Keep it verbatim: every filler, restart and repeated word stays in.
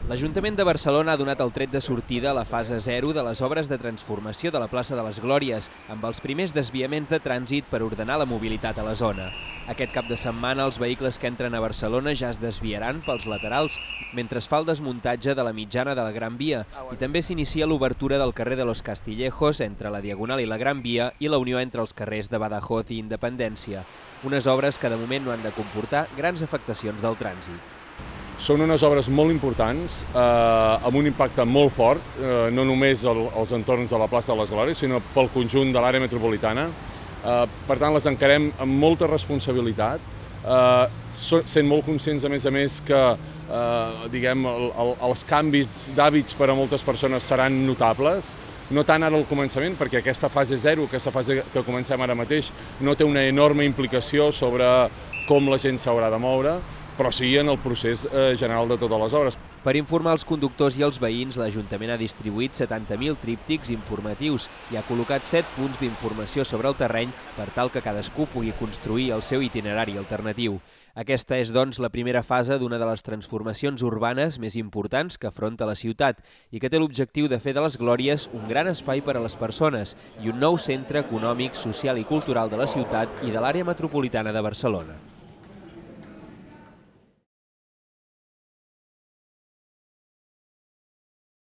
L'Ajuntament de Barcelona ha donat el tret de sortida a la fase zero de les obres de transformació de la plaça de les Glòries, amb els primers desviaments de trànsit per ordenar la mobilitat a la zona. Aquest cap de setmana els vehicles que entren a Barcelona ja es desviaran pels laterals, mentre es fa el desmuntatge de la mitjana de la Gran Via, i també s'inicia l'obertura del carrer de los Castillejos entre la Diagonal i la Gran Via i la unió entre els carrers de Badajoz i Independència. Unes obres que de moment no han de comportar grans afectacions del trànsit. Són unes obres molt importants, eh, amb un impacte molt fort, eh, no només el, als entorns de la plaça de les Glòries, sinó pel conjunt de l'àrea metropolitana. Eh, per tant, les encarem amb molta responsabilitat, eh, sent molt conscients, a més a més, que eh, diguem, el, el, els canvis d'hàbits per a moltes persones seran notables, no tant ara al començament, perquè aquesta fase zero, aquesta fase que comencem ara mateix, no té una enorme implicació sobre com la gent s'haurà de moure, però sí en el procés general de totes les obres. Per informar els conductors i els veïns, l'Ajuntament ha distribuït setanta mil tríptics informatius i ha col·locat set punts d'informació sobre el terreny per tal que cadascú pugui construir el seu itinerari alternatiu. Aquesta és, doncs, la primera fase d'una de les transformacions urbanes més importants que afronta la ciutat i que té l'objectiu de fer de les Glòries un gran espai per a les persones i un nou centre econòmic, social i cultural de la ciutat i de l'àrea metropolitana de Barcelona.